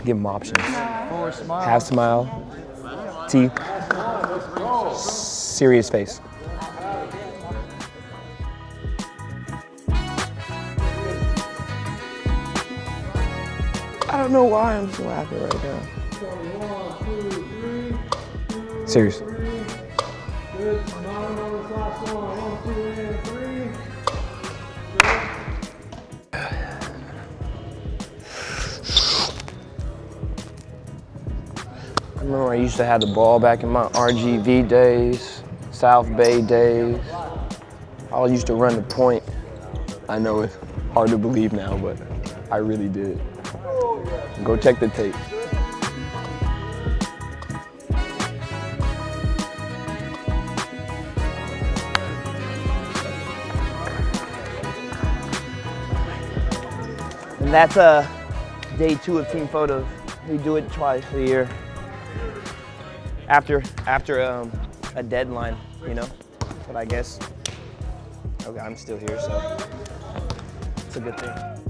Give them options. Half smile, teeth, serious face. I don't know why I'm so happy right now. Serious. I remember I used to have the ball back in my RGV days, South Bay days. I used to run the point. I know it's hard to believe now, but I really did. Go check the tape. And that's day 2 of team photos. We do it twice a year. After a deadline, you know? But I guess, okay, I'm still here, so it's a good thing.